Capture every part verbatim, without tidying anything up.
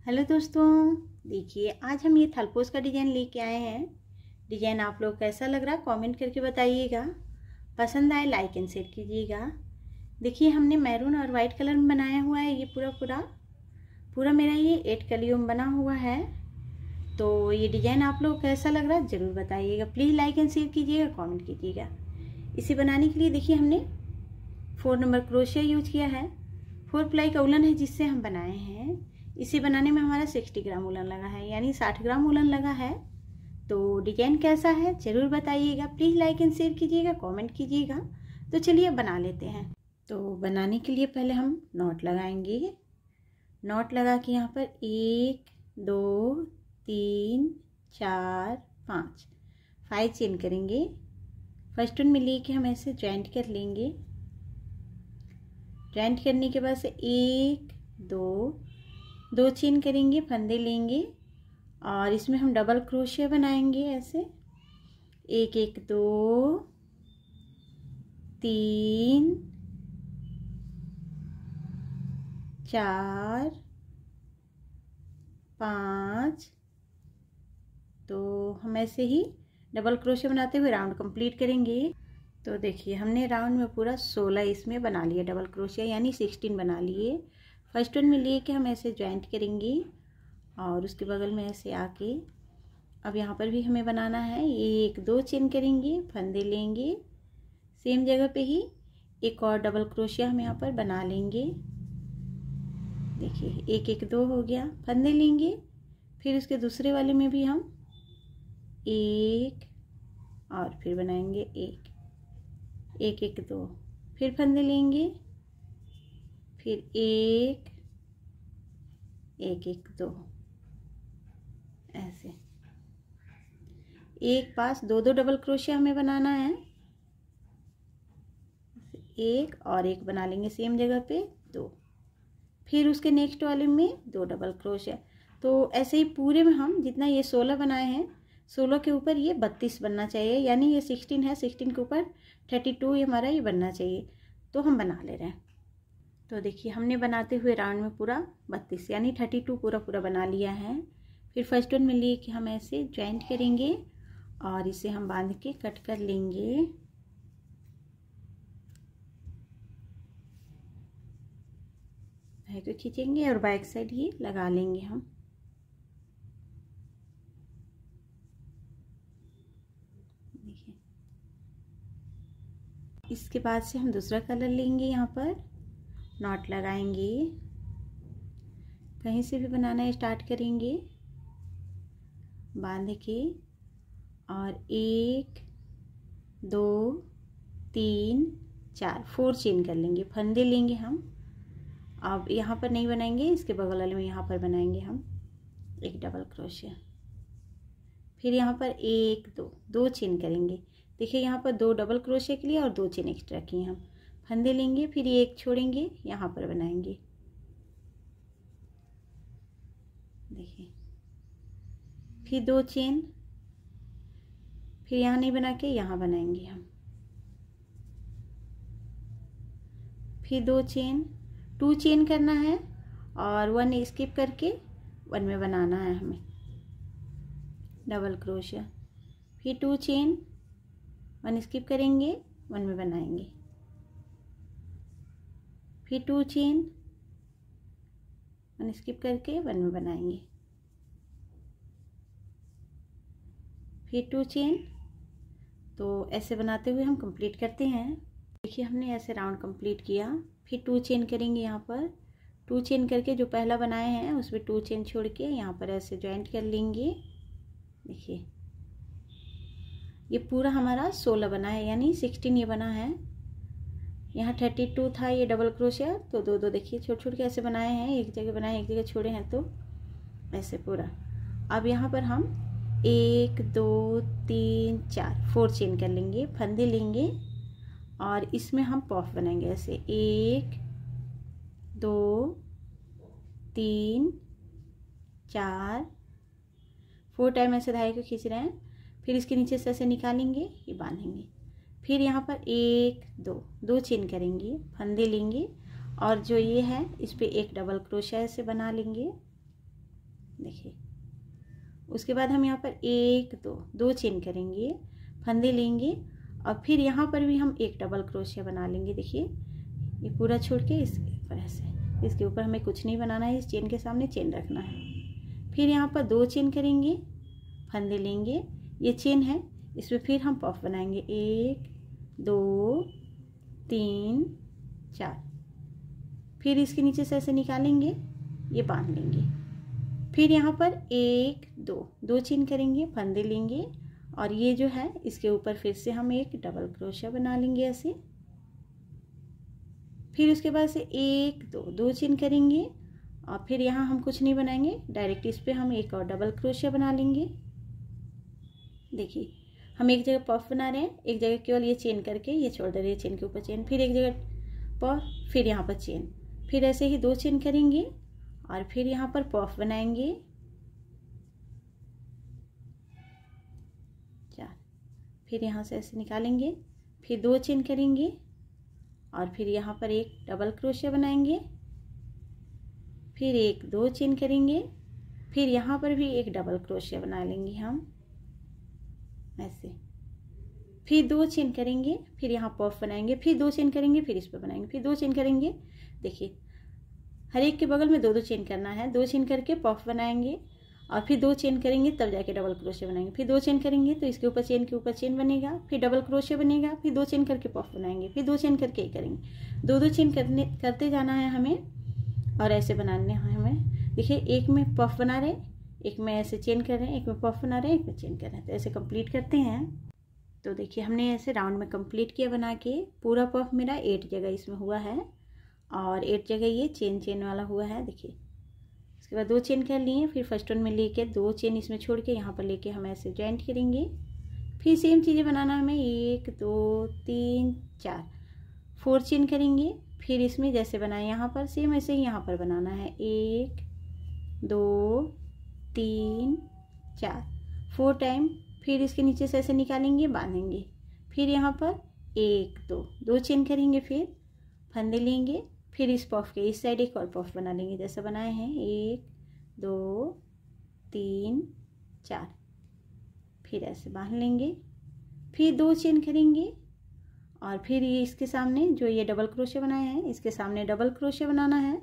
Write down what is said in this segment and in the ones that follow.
Hello दोस्तों, देखिए आज हम ये थलपोस का डिज़ाइन लेके आए हैं। डिज़ाइन आप लोग कैसा लग रहा है कमेंट करके बताइएगा। पसंद आए लाइक एंड शेयर कीजिएगा। देखिए हमने मैरून और वाइट कलर में बनाया हुआ है। ये पूरा पूरा पूरा मेरा ये एट कलियों में बना हुआ है। तो ये डिज़ाइन आप लोग कैसा लग रहा है ज़रूर बताइएगा। प्लीज़ लाइक एंड शेयर कीजिएगा, कॉमेंट कीजिएगा। इसे बनाने के लिए देखिए हमने फोर नंबर क्रोशिया यूज किया है। फोर प्लाई का उलन है जिससे हम बनाए हैं। इसे बनाने में हमारा साठ ग्राम उलन लगा है, यानी साठ ग्राम उलन लगा है। तो डिजाइन कैसा है जरूर बताइएगा। प्लीज़ लाइक एंड शेयर कीजिएगा, कमेंट कीजिएगा। तो चलिए बना लेते हैं। तो बनाने के लिए पहले हम नॉट लगाएंगे। नॉट लगा के यहाँ पर एक दो तीन चार पाँच फाइव चेन करेंगे। फर्स्ट वन में लेके हम ऐसे ज्वाइंट कर लेंगे। ज्वाइंट करने के बाद से एक दो दो चेन करेंगे, फंदे लेंगे और इसमें हम डबल क्रोशिया बनाएंगे। ऐसे एक एक दो तीन चार पाँच। तो हम ऐसे ही डबल क्रोशिया बनाते हुए राउंड कंप्लीट करेंगे। तो देखिए हमने राउंड में पूरा सोलह इसमें बना लिया डबल क्रोशिया, यानी सिक्सटीन बना लिए। फर्स्ट वन में लिए के हम ऐसे ज्वाइंट करेंगे और उसके बगल में ऐसे आके अब यहाँ पर भी हमें बनाना है। एक दो चेन करेंगे, फंदे लेंगे, सेम जगह पे ही एक और डबल क्रोशिया हम यहाँ पर बना लेंगे। देखिए एक एक दो हो गया, फंदे लेंगे। फिर उसके दूसरे वाले में भी हम एक और फिर बनाएंगे एक एक एक दो, फिर फंदे लेंगे, फिर एक एक एक दो। ऐसे एक पास दो दो डबल क्रोशिया हमें बनाना है। एक और एक बना लेंगे सेम जगह पे दो, फिर उसके नेक्स्ट वाले में दो डबल क्रोशिया। तो ऐसे ही पूरे में हम जितना ये सोलह बनाए हैं, सोलह के ऊपर ये बत्तीस बनना चाहिए, यानी ये सिक्सटीन है, सिक्सटीन के ऊपर थर्टी टू हमारा ये बनना चाहिए। तो हम बना ले रहे हैं। तो देखिए हमने बनाते हुए राउंड में पूरा बत्तीस यानी थर्टी टू पूरा पूरा बना लिया है। फिर फर्स्ट वन में लिए कि हम ऐसे ज्वाइंट करेंगे और इसे हम बांध के कट कर लेंगे। भाई को खींचेंगे और बैक साइड ही लगा लेंगे हम। देखिए इसके बाद से हम दूसरा कलर लेंगे, यहाँ पर नॉट लगाएंगे। कहीं से भी बनाना स्टार्ट करेंगे बांध के और एक दो तीन चार फोर चेन कर लेंगे, फंदे लेंगे हम। अब यहाँ पर नहीं बनाएंगे, इसके बगल वाले में यहाँ पर बनाएंगे हम एक डबल क्रोशिया। फिर यहाँ पर एक दो दो चेन करेंगे। देखिए यहाँ पर दो डबल क्रोशिया के लिए और दो चेन एक्स्ट्रा किए हम। फंदे लेंगे, फिर एक छोड़ेंगे, यहाँ पर बनाएंगे। देखिए फिर दो चेन, फिर यहाँ नहीं बना के यहाँ बनाएंगे हम। फिर दो चेन, टू चेन करना है और वन स्किप करके वन में बनाना है हमें डबल क्रोशिया। फिर टू चेन, वन स्किप करेंगे, वन में बनाएंगे। फिर टू चेन, वन स्किप करके वन में बनाएंगे। फिर टू चेन। तो ऐसे बनाते हुए हम कंप्लीट करते हैं। देखिए हमने ऐसे राउंड कंप्लीट किया। फिर टू चेन करेंगे, यहाँ पर टू चेन करके जो पहला बनाए हैं उसमें टू चेन छोड़ के यहाँ पर ऐसे ज्वाइंट कर लेंगे। देखिए ये पूरा हमारा सोलह बना है, यानी सिक्सटीन ये बना है। यहाँ थर्टी टू था ये डबल क्रोशिया, तो दो दो देखिए छोटे छोटे कैसे बनाए हैं, एक जगह बनाए एक जगह छोड़े हैं, तो ऐसे पूरा। अब यहाँ पर हम एक दो तीन चार फोर चेन कर लेंगे, फंदे लेंगे और इसमें हम पॉफ बनाएंगे। ऐसे एक दो तीन चार, फोर टाइम ऐसे धागे को खींच रहे हैं। फिर इसके नीचे से ऐसे निकालेंगे, ये बांधेंगे। फिर यहाँ पर एक दो दो चेन करेंगे, फंदे लेंगे और जो ये है इस पर एक डबल क्रोशिया ऐसे बना लेंगे। देखिए। उसके बाद हम यहाँ पर एक दो दो चेन करेंगे, फंदे लेंगे और फिर यहाँ पर भी हम एक डबल क्रोशिया बना लेंगे। देखिए ये पूरा छोड़ के इसके ऊपर ऐसे, इसके ऊपर हमें कुछ नहीं बनाना है, इस चेन के सामने चेन रखना है। फिर यहाँ पर दो चेन करेंगे, फंदे लेंगे, ये चेन है, इसमें फिर हम पफ बनाएंगे। एक दो तीन चार, फिर इसके नीचे से ऐसे निकालेंगे, ये बांध लेंगे। फिर यहाँ पर एक दो दो चेन करेंगे, फंदे लेंगे और ये जो है इसके ऊपर फिर से हम एक डबल क्रोशिया बना लेंगे ऐसे। फिर उसके बाद से एक दो दो चेन करेंगे और फिर यहाँ हम कुछ नहीं बनाएंगे, डायरेक्ट इस पर हम एक और डबल क्रोशिया बना लेंगे। देखिए हम एक जगह पफ बना रहे हैं, एक जगह केवल ये चेन करके ये छोड़ दे रहे हैं, चेन के ऊपर चेन, फिर एक जगह पफ, फिर यहाँ पर चेन, फिर ऐसे ही दो चेन करेंगे और फिर यहाँ पर पफ बनाएंगे चार, फिर यहाँ से ऐसे निकालेंगे, फिर दो चेन करेंगे और फिर यहाँ पर एक डबल क्रोशिया बनाएंगे, फिर एक दो चेन करेंगे, फिर यहाँ पर भी एक डबल क्रोशिया बना लेंगे हम ऐसे, फिर दो चेन करेंगे, फिर यहाँ पफ बनाएंगे, फिर दो चेन करेंगे, फिर इस पर बनाएंगे, फिर दो चेन करेंगे। देखिए हर एक के बगल में दो दो चेन करना है, दो चेन करके पफ बनाएंगे और फिर दो चेन करेंगे तब जाके डबल क्रोशिया बनाएंगे, फिर दो चेन करेंगे तो इसके ऊपर चेन के ऊपर चेन बनेगा, फिर डबल क्रोशिया बनेगा, फिर दो चेन करके पफ बनाएंगे, फिर दो चेन करके करेंगे, दो दो चेन करने करते जाना है हमें और ऐसे बनाने हैं हमें। देखिए एक में पफ बना रहे, एक में ऐसे चेन कर रहे हैं, एक में पफ बना रहे हैं, एक में चेन कर रहे हैं, तो ऐसे कंप्लीट करते हैं। तो देखिए हमने ऐसे राउंड में कंप्लीट किया बना के, पूरा पफ मेरा एट जगह इसमें हुआ है और एट जगह ये चेन चेन वाला हुआ है। देखिए उसके बाद दो चेन कर लिए, फिर फर्स्ट वन में लेके दो चेन इसमें छोड़ के यहाँ पर लेके हम ऐसे जॉइंट करेंगे। फिर सेम चीज़ें बनाना हमें, एक दो तीन चार, फोर चेन करेंगे, फिर इसमें जैसे बनाए यहाँ पर सेम ऐसे ही यहाँ पर बनाना है, एक दो तीन चार, फोर टाइम, फिर इसके नीचे से ऐसे निकालेंगे, बांधेंगे, फिर यहाँ पर एक दो दो चेन करेंगे, फिर फंदे लेंगे, फिर इस पफ के इस साइड एक और पफ बना लेंगे जैसे बनाए हैं, एक दो तीन चार, फिर ऐसे बांध लेंगे, फिर दो चेन करेंगे और फिर ये इसके सामने जो ये डबल क्रोशिया बनाए हैं इसके सामने डबल क्रोशिया बनाना है,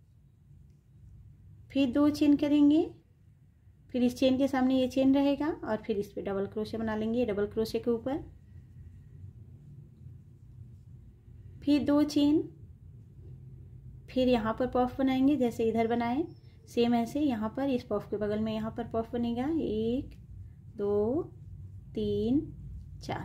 फिर दो चेन करेंगे, फिर इस चेन के सामने ये चेन रहेगा और फिर इस पे डबल क्रोशिया बना लेंगे डबल क्रोशिया के ऊपर, फिर दो चेन, फिर यहाँ पर पफ बनाएंगे जैसे इधर बनाए, सेम ऐसे यहाँ पर इस पफ के बगल में यहाँ पर पफ बनेगा, एक दो तीन चार,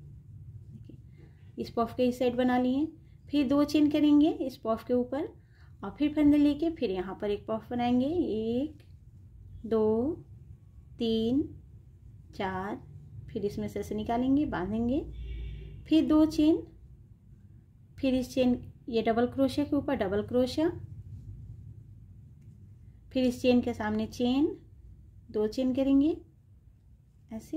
इस पफ के इस साइड बना लिए, फिर दो चेन करेंगे इस पफ के ऊपर और फिर फंदे लेके फिर यहाँ पर एक पफ बनाएंगे, एक दो तीन चार, फिर इसमें से ऐसे निकालेंगे, बांधेंगे, फिर दो चेन, फिर इस चेन ये डबल क्रोशिया के ऊपर डबल क्रोशिया, फिर इस चेन के सामने चेन, दो चेन करेंगे ऐसे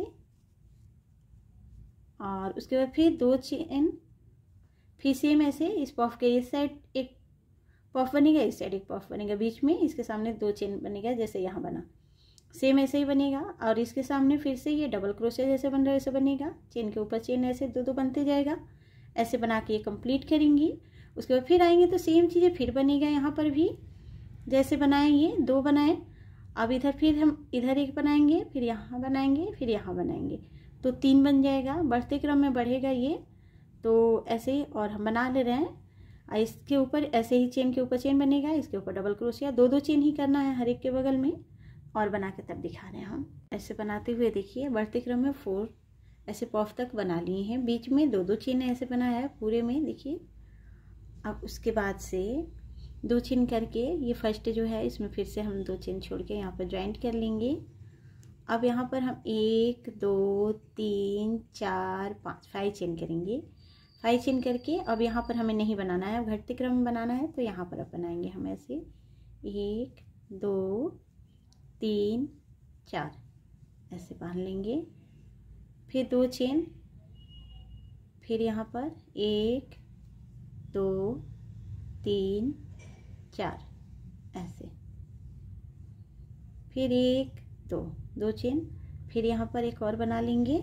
और उसके बाद फिर दो चेन, फिर सेम ऐसे इस पफ के इस साइड एक पफ बनेगा, इस साइड एक पफ बनेगा, बीच में इसके सामने दो चेन बनेगा जैसे यहाँ बना, सेम ऐसे ही बनेगा और इसके सामने फिर से ये डबल क्रोशिया जैसे बन रहा है वैसे बनेगा, चेन के ऊपर चेन ऐसे दो दो बनते जाएगा, ऐसे बना के ये कंप्लीट करेंगी। उसके बाद फिर आएंगे तो सेम चीज़ें फिर बनेगा, यहाँ पर भी जैसे बनाए ये दो बनाए, अब इधर फिर हम इधर एक बनाएंगे, फिर यहाँ बनाएंगे, फिर यहाँ बनाएंगे, तो तीन बन जाएगा, बढ़ते क्रम में बढ़ेगा ये, तो ऐसे ही और हम बना ले रहे हैं। इसके ऊपर ऐसे ही चेन के ऊपर चेन बनेगा, इसके ऊपर डबल क्रोशिया, दो दो चेन ही करना है हर एक के बगल में और बना के तब दिखा रहे हैं हम। ऐसे बनाते हुए देखिए बढ़ते क्रम में फोर ऐसे पफ तक बना लिए हैं, बीच में दो दो चेन ऐसे बनाया है पूरे में देखिए। अब उसके बाद से दो चेन करके ये फर्स्ट जो है इसमें फिर से हम दो चेन छोड़ के यहाँ पर ज्वाइंट कर लेंगे। अब यहाँ पर हम एक दो तीन चार पाँच फाइव चेन करेंगे, फाइव चेन करके अब यहाँ पर हमें नहीं बनाना है, अब घटते क्रम में बनाना है, तो यहाँ पर अब बनाएंगे हम ऐसे एक दो तीन चार ऐसे बांध लेंगे, फिर दो चेन, फिर यहाँ पर एक दो तीन चार ऐसे, फिर एक दो दो चेन, फिर यहाँ पर एक और बना लेंगे,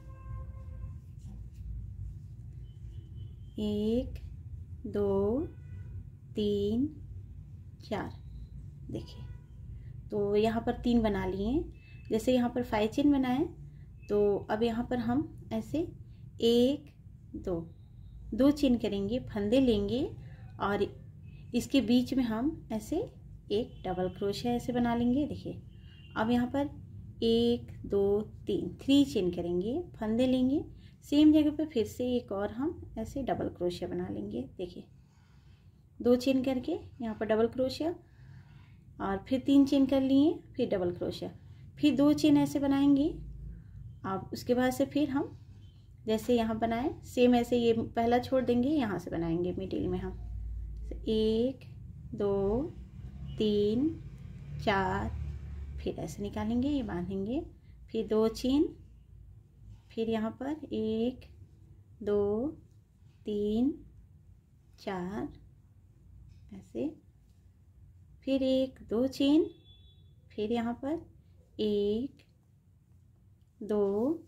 एक दो तीन चार। देखिए तो यहाँ पर तीन बना लिए हैं। जैसे यहाँ पर फाइव चेन बनाए तो अब यहाँ पर हम ऐसे एक दो दो चेन करेंगे, फंदे लेंगे और इसके बीच में हम ऐसे एक डबल क्रोशिया ऐसे बना लेंगे। देखिए अब यहाँ पर एक दो तीन थ्री चेन करेंगे, फंदे लेंगे, सेम जगह पे फिर से एक और हम ऐसे डबल क्रोशिया बना लेंगे। देखिए दो चेन करके यहाँ पर डबल क्रोशिया और फिर तीन चेन कर लिए, फिर डबल क्रोशिया, फिर दो चेन ऐसे बनाएंगे। अब उसके बाद से फिर हम जैसे यहाँ बनाए सेम ऐसे ये पहला छोड़ देंगे, यहाँ से बनाएंगे मिडिल में हम एक दो तीन चार, फिर ऐसे निकालेंगे, ये बांधेंगे, फिर दो चेन, फिर यहाँ पर एक दो तीन चार ऐसे, फिर एक दो चेन, फिर यहाँ पर एक दो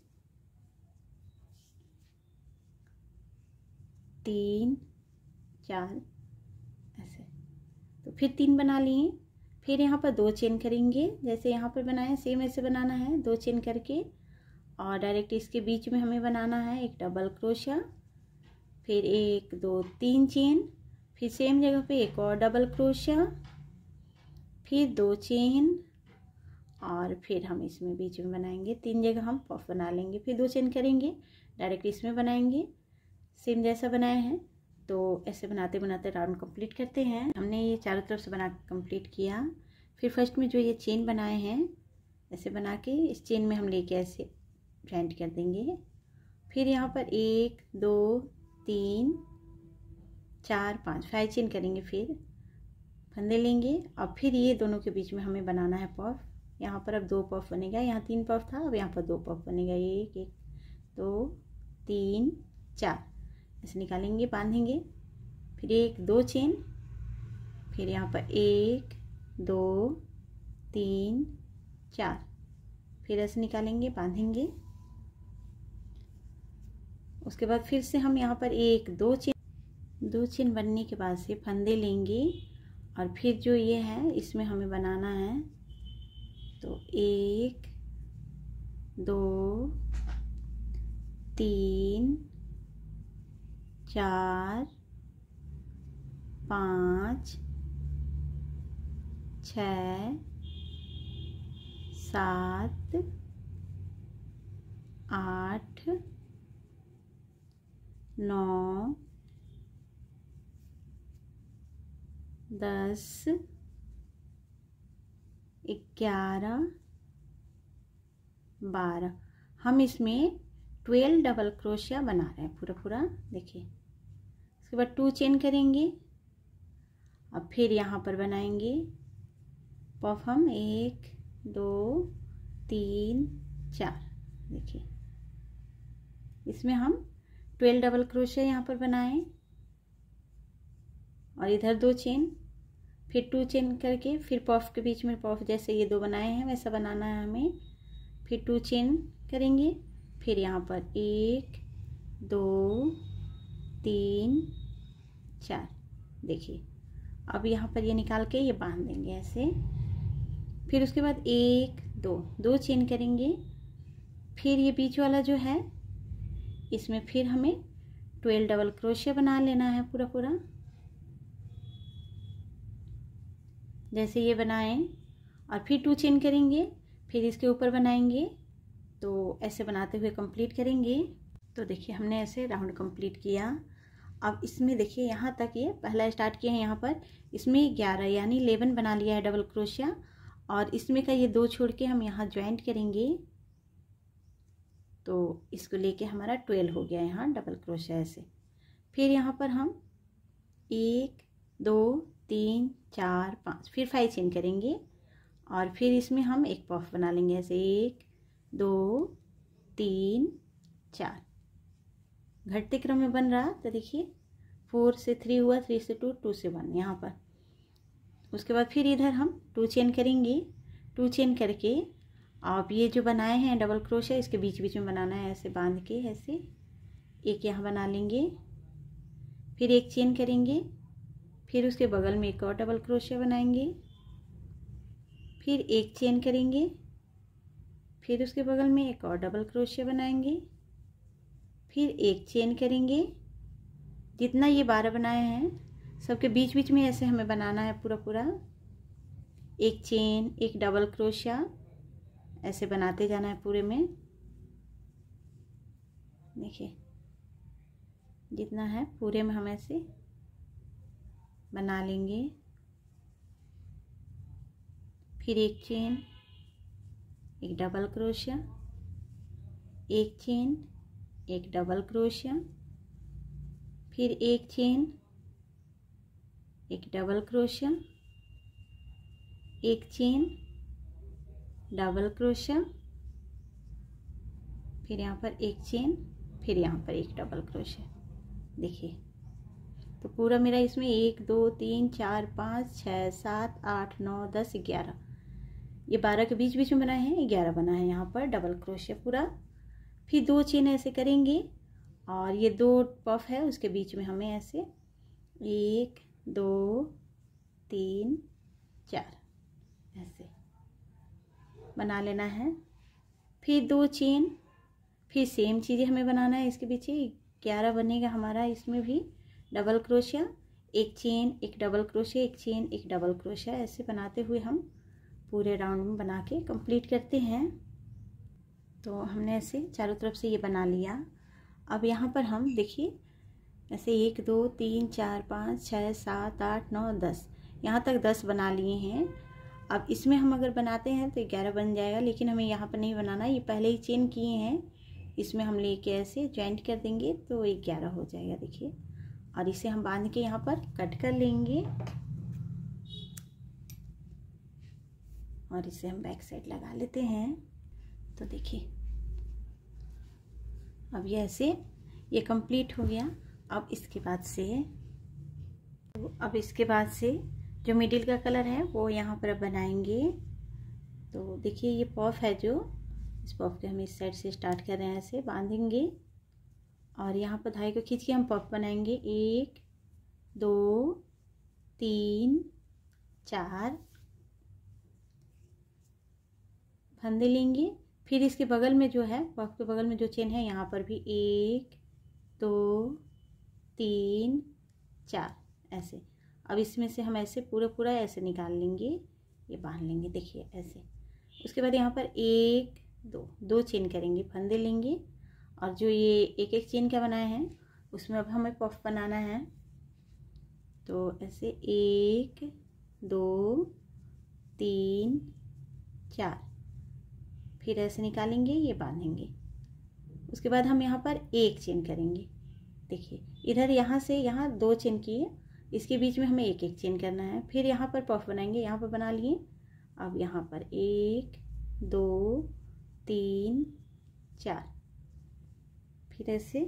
तीन चार ऐसे, तो फिर तीन बना लिए, फिर यहाँ पर दो चेन करेंगे, जैसे यहाँ पर बनाए सेम ऐसे बनाना है, दो चेन करके और डायरेक्ट इसके बीच में हमें बनाना है एक डबल क्रोशिया, फिर एक दो तीन चेन, फिर सेम जगह पे एक और डबल क्रोशिया, फिर दो चेन और फिर हम इसमें बीच में बनाएंगे, तीन जगह हम पफ बना लेंगे, फिर दो चेन करेंगे, डायरेक्ट इसमें बनाएंगे सेम जैसा बनाए हैं। तो ऐसे बनाते बनाते राउंड कंप्लीट करते हैं। हमने ये चारों तरफ से बना कंप्लीट किया। फिर फर्स्ट में जो ये चेन बनाए हैं ऐसे बना के इस चेन में हम लेके ऐसे जॉइंट कर देंगे। फिर यहाँ पर एक दो तीन चार पाँच फाइव चेन करेंगे, फिर फंदे लेंगे और फिर ये दोनों के बीच में हमें बनाना है पफ। यहाँ पर अब दो पफ बनेगा, यहाँ तीन पफ था, अब यहाँ पर दो पफ बनेगा, एक एक दो तीन चार ऐसे निकालेंगे, बांधेंगे, फिर एक दो चेन, फिर यहाँ पर एक दो तीन चार, फिर ऐसे निकालेंगे, बांधेंगे, उसके बाद फिर से हम यहाँ पर एक दो चेन दो चेन बनने के बाद से फंदे लेंगे और फिर जो ये है इसमें हमें बनाना है तो एक दो तीन चार पाँच छः सात आठ नौ दस ग्यारह बारह, हम इसमें ट्वेल्व डबल क्रोशिया बना रहे हैं पूरा पूरा। देखिए उसके बाद टू चेन करेंगे, अब फिर यहाँ पर बनाएंगे पफ हम एक दो तीन चार। देखिए इसमें हम ट्वेल्व डबल क्रोशिया यहाँ पर बनाएं और इधर दो चेन, फिर टू चेन करके फिर पफ के बीच में पफ जैसे ये दो बनाए हैं वैसा बनाना है हमें, फिर टू चेन करेंगे, फिर यहाँ पर एक दो तीन चार। देखिए अब यहाँ पर ये निकाल के ये बांध देंगे ऐसे, फिर उसके बाद एक दो दो चेन करेंगे, फिर ये बीच वाला जो है इसमें फिर हमें ट्वेल्व डबल क्रोशिया बना लेना है पूरा पूरा जैसे ये बनाएं, और फिर टू चेन करेंगे, फिर इसके ऊपर बनाएंगे, तो ऐसे बनाते हुए कंप्लीट करेंगे। तो देखिए हमने ऐसे राउंड कंप्लीट किया। अब इसमें देखिए यहाँ तक ये पहला स्टार्ट किया है, यहाँ पर इसमें ग्यारह यानी इलेवन बना लिया है डबल क्रोशिया, और इसमें का ये दो छोड़ के हम यहाँ ज्वाइंट करेंगे तो इसको लेके हमारा ट्वेल्व हो गया यहाँ डबल क्रोशिया ऐसे। फिर यहाँ पर हम एक दो तीन चार पाँच फिर फाइव चेन करेंगे और फिर इसमें हम एक पफ बना लेंगे ऐसे, एक दो तीन चार, घटते क्रम में बन रहा। तो देखिए फोर से थ्री हुआ, थ्री से टू, टू से वन यहाँ पर। उसके बाद फिर इधर हम टू चेन करेंगे, टू चेन करके आप ये जो बनाए हैं डबल क्रोशिया इसके बीच बीच में बनाना है, ऐसे बांध के ऐसे एक यहाँ बना लेंगे, फिर एक चेन करेंगे, फिर उसके बगल में एक और डबल क्रोशिया बनाएंगे, फिर एक चेन करेंगे, फिर उसके बगल में एक और डबल क्रोशिया बनाएंगे, फिर एक चेन करेंगे। जितना ये बारह बनाए हैं सबके बीच बीच में ऐसे हमें बनाना है पूरा पूरा, एक चेन एक डबल क्रोशिया ऐसे बनाते जाना है पूरे में। देखिए जितना है पूरे में हम ऐसे बना लेंगे, फिर एक चेन एक डबल क्रोशिया, एक चेन एक डबल क्रोशिया, फिर एक चेन एक डबल क्रोशिया, एक चेन डबल क्रोशिया, फिर यहाँ पर एक चेन, फिर यहाँ पर एक डबल क्रोशिया। देखिए तो पूरा मेरा इसमें एक दो तीन चार पाँच छः सात आठ नौ दस ग्यारह, ये बारह के बीच बीच में बनाए हैं, ग्यारह बना है यहाँ पर डबल क्रोशिया पूरा। फिर दो चेन ऐसे करेंगे और ये दो पफ है उसके बीच में हमें ऐसे एक दो तीन चार ऐसे बना लेना है। फिर दो चेन, फिर सेम चीज़ें हमें बनाना है इसके पीछे, ग्यारह बनेगा हमारा इसमें भी डबल क्रोशिया, एक चेन एक डबल क्रोशिया, एक चेन एक डबल क्रोशिया, ऐसे बनाते हुए हम पूरे राउंड में बना के कंप्लीट करते हैं। तो हमने ऐसे चारों तरफ से ये बना लिया। अब यहाँ पर हम देखिए ऐसे एक दो तीन चार पाँच छः सात आठ नौ दस, यहाँ तक दस बना लिए हैं। अब इसमें हम अगर बनाते हैं तो ग्यारह बन जाएगा, लेकिन हमें यहाँ पर नहीं बनाना, ये पहले ही चेन किए हैं, इसमें हम लेके ऐसे जॉइंट कर देंगे तो ग्यारह हो जाएगा। देखिए और इसे हम बांध के यहाँ पर कट कर लेंगे और इसे हम बैक साइड लगा लेते हैं। तो देखिए अब ये ऐसे ये कंप्लीट हो गया। अब इसके बाद से तो अब इसके बाद से जो मिडिल का कलर है वो यहाँ पर बनाएंगे। तो देखिए ये पफ है, जो इस पफ के हम इस साइड से स्टार्ट कर रहे हैं, ऐसे बांधेंगे और यहाँ पर धागे को खींच के हम पफ बनाएंगे। एक दो तीन चार फंदे लेंगे, फिर इसके बगल में जो है पफ के बगल में जो चेन है यहाँ पर भी एक दो तीन चार ऐसे। अब इसमें से हम ऐसे पूरा पूरा ऐसे निकाल लेंगे, ये बांध लेंगे देखिए ऐसे। उसके बाद यहाँ पर एक दो दो चेन करेंगे, फंदे लेंगे और जो ये एक एक चेन का बनाए हैं उसमें अब हमें पफ बनाना है। तो ऐसे एक दो तीन चार, फिर ऐसे निकालेंगे, ये बांधेंगे। उसके बाद हम यहाँ पर एक चेन करेंगे। देखिए इधर यहाँ से यहाँ दो चेन किए, इसके बीच में हमें एक एक चेन करना है। फिर यहाँ पर पफ बनाएंगे, यहाँ पर बना लिए। अब यहाँ पर एक दो तीन चार, फिर ऐसे,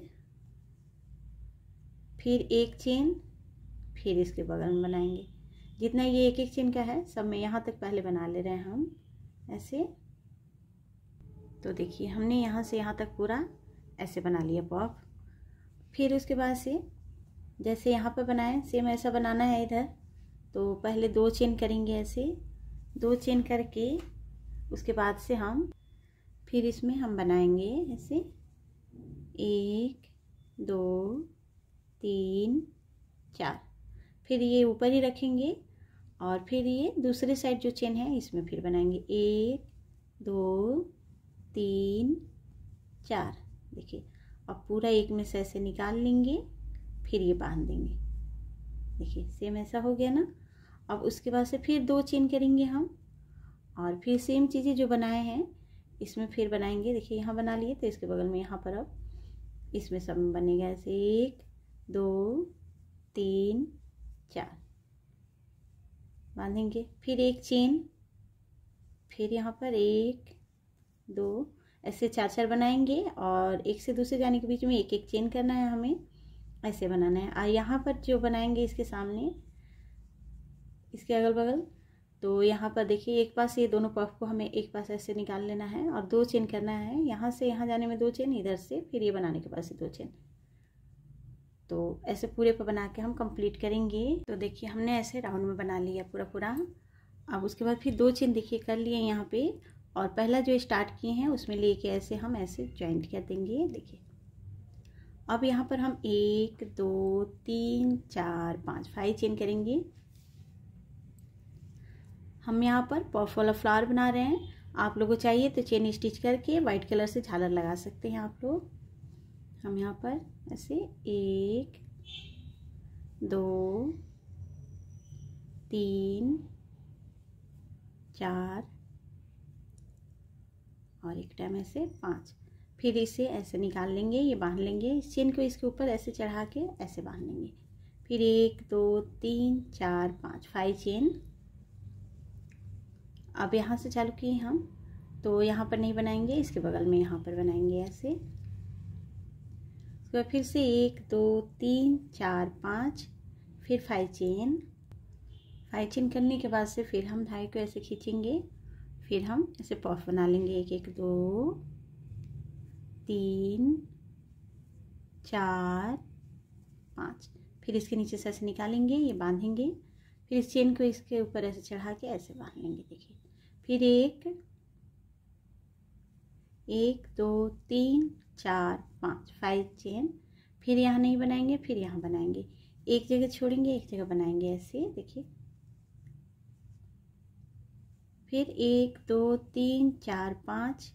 फिर एक चेन, फिर इसके बगल में बनाएंगे। जितना ये एक एक चेन का है सब में यहाँ तक पहले बना ले रहे हैं हम ऐसे। तो देखिए हमने यहाँ से यहाँ तक पूरा ऐसे बना लिया पफ। फिर उसके बाद से जैसे यहाँ पर बनाए सेम ऐसा बनाना है इधर। तो पहले दो चेन करेंगे, ऐसे दो चेन करके उसके बाद से हम फिर इसमें हम बनाएंगे ऐसे एक दो तीन चार, फिर ये ऊपर ही रखेंगे और फिर ये दूसरे साइड जो चेन है इसमें फिर बनाएंगे एक दो तीन चार। देखिए अब पूरा एक में से ऐसे निकाल लेंगे, फिर ये बांध देंगे। देखिए सेम ऐसा हो गया ना। अब उसके बाद से फिर दो चेन करेंगे हम और फिर सेम चीज़ें जो बनाए हैं इसमें फिर बनाएंगे। देखिए यहाँ बना लिए तो इसके बगल में यहाँ पर अब इसमें सब में बनेगा ऐसे एक दो तीन चार, बांधेंगे। फिर एक चेन, फिर यहाँ पर एक दो, ऐसे चार चार बनाएंगे और एक से दूसरे जाने के बीच में एक एक चेन करना है हमें, ऐसे बनाना है। और यहाँ पर जो बनाएंगे इसके सामने इसके अगल बगल तो यहाँ पर देखिए एक पास ये दोनों पफ को हमें एक पास ऐसे निकाल लेना है और दो चेन करना है। यहाँ से यहाँ जाने में दो चेन, इधर से फिर ये बनाने के बाद से दो चेन। तो ऐसे पूरे पर बना के हम कंप्लीट करेंगे। तो देखिए हमने ऐसे राउंड में बना लिया पूरा पूरा। अब उसके बाद फिर दो चेन देखिए कर लिए यहाँ पे, और पहला जो स्टार्ट किए हैं उसमें लेके ऐसे हम ऐसे जॉइंट कर देंगे। देखिए अब यहाँ पर हम एक दो तीन चार पाँच फाइव चेन करेंगे। हम यहाँ पर पफ वाला फ्लावर बना रहे हैं। आप लोगों को चाहिए तो चेन स्टिच करके वाइट कलर से झालर लगा सकते हैं आप लोग। हम यहाँ पर ऐसे एक दो तीन चार और एक टाइम ऐसे पाँच, फिर इसे ऐसे निकाल लेंगे, ये बांध लेंगे। इस चेन को इसके ऊपर ऐसे चढ़ा के ऐसे बांध लेंगे। फिर एक दो तीन चार पाँच फाइव चेन। अब यहाँ से चालू किए हम, तो यहाँ पर नहीं बनाएंगे, इसके बगल में यहाँ पर बनाएंगे ऐसे। उसके बाद फिर से एक दो तीन चार पाँच, फिर फाइव चेन। फाइव चेन करने के बाद से फिर हम धागे को ऐसे खींचेंगे, फिर हम ऐसे पफ बना लेंगे। एक एक दो तीन चार पाँच, फिर इसके नीचे से ऐसे निकालेंगे, ये बांधेंगे। फिर इस चेन को इसके ऊपर ऐसे चढ़ा के ऐसे बांध लेंगे। देखिए फिर एक एक दो तीन चार पाँच फाइव चेन, फिर यहाँ नहीं बनाएंगे, फिर यहाँ बनाएंगे। एक जगह छोड़ेंगे, एक जगह बनाएंगे ऐसे। देखिए फिर एक दो तीन चार पाँच,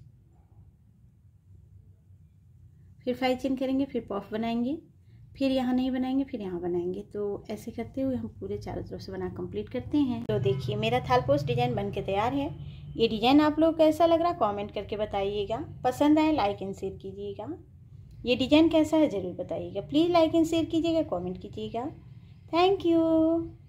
फिर फाइव चेन करेंगे, फिर पफ बनाएंगे, फिर यहाँ नहीं बनाएंगे, फिर यहाँ बनाएंगे। तो ऐसे करते हुए हम पूरे चारों तरफ से बना कंप्लीट करते हैं। तो देखिए मेरा थालपोस डिजाइन बन के तैयार है। ये डिजाइन आप लोग कैसा लग रहा कमेंट करके बताइएगा। पसंद आए लाइक एंड शेयर कीजिएगा। ये डिजाइन कैसा है ज़रूर बताइएगा। प्लीज़ लाइक एंड शेयर कीजिएगा, कमेंट कीजिएगा। Thank you.